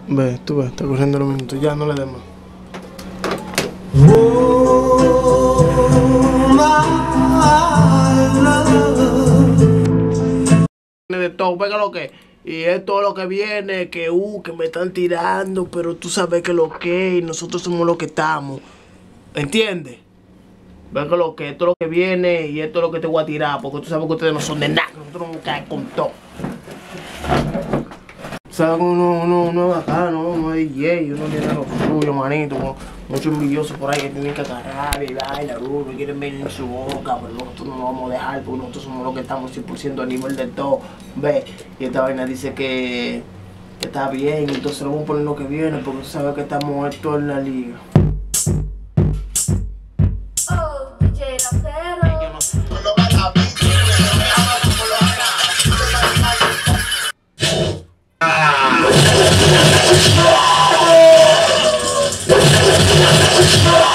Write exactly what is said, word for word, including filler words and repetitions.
Ve, tú ves, está corriendo los minutos. Ya, no le des más. De todo, venga lo que. Y es todo lo que viene, que uh, que me están tirando, pero tú sabes que lo que, y nosotros somos los que estamos. ¿Entiendes? Venga lo que, esto es lo que viene y esto es lo que te voy a tirar, porque tú sabes que ustedes no son de nada, nosotros nos vamos a caer con todo. ¿Sabes? Uno, uno, uno es bacano, uno es D J, uno tiene lo suyo, manito, muchos envidiosos por ahí que tienen que agarrar y bailar, me quieren venir en su boca, pero nosotros no lo vamos a dejar, porque nosotros somos los que estamos cien por ciento a nivel de todo, ve, y esta vaina dice que, que está bien, entonces lo vamos a poner lo que viene, porque tú sabes que estamos esto en la liga. Oh, D J Rapero. Ah!